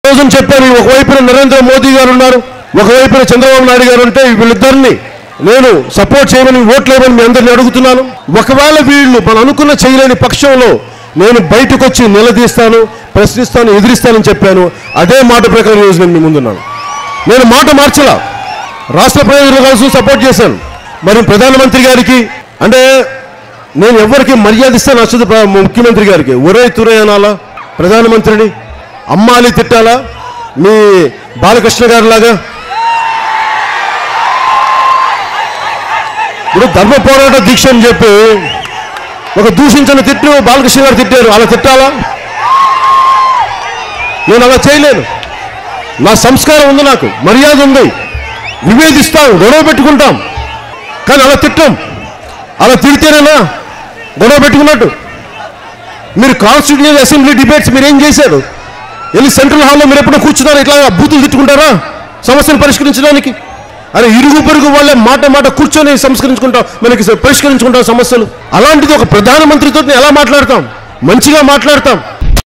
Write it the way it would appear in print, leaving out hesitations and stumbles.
రోజున చెప్పాను, ఒకవైపున నరేంద్ర మోదీ గారు ఉన్నారు, ఒకవైపున చంద్రబాబు నాయుడు గారు ఉంటే వీళ్ళిద్దరిని నేను సపోర్ట్ చేయమని ఓట్లేమని మీ అందరిని అడుగుతున్నాను. ఒకవేళ వీళ్ళు మనం అనుకున్న చేయలేని పక్షంలో నేను బయటకు వచ్చి నిలదీస్తాను, ప్రశ్నిస్తాను, ఎదిరిస్తానని చెప్పాను. అదే మాట ప్రకారం ఈరోజు నేను మీ ముందున్నాను. నేను మాట మార్చలా, రాష్ట్ర ప్రజల కోసం సపోర్ట్ చేశాను. మరి ప్రధానమంత్రి గారికి అంటే నేను ఎవరికి మర్యాద ఇస్తాను నచ్చదు. ముఖ్యమంత్రి గారికి ఒరే తురే అనాలా, ప్రధానమంత్రిని అమ్మాలి తిట్టాలా, మీ బాలకృష్ణ గారి లాగా. ఇప్పుడు ధర్మ పోరాట దీక్ష అని చెప్పి ఒక దూషించిన తిట్టు బాలకృష్ణ గారు తిట్టారు, అలా తిట్టాలా? నేను అలా చేయలేను. నా సంస్కారం ఉంది, నాకు మర్యాద ఉంది, విభేదిస్తాం, గొడవ పెట్టుకుంటాం, కానీ అలా తిట్టాం. అలా తిడితేనేనా గొడవ పెట్టుకున్నట్టు? మీరు కాన్స్టిట్యూషన్ అసెంబ్లీ డిబేట్స్ మీరు ఏం చేశారు? వెళ్ళి సెంట్రల్ హాల్లో మీరు ఎప్పుడో కూర్చున్నారు, ఇట్లా బూతులు తిట్టుకుంటారా సమస్యను పరిష్కరించడానికి? అరే ఇరుగు పొరుగు వాళ్ళే మాట కూర్చొని సంస్కరించుకుంటాం, మనకి పరిష్కరించుకుంటాం సమస్యలు. అలాంటిది ఒక ప్రధానమంత్రితో ఎలా మాట్లాడతాం? మంచిగా మాట్లాడతాం.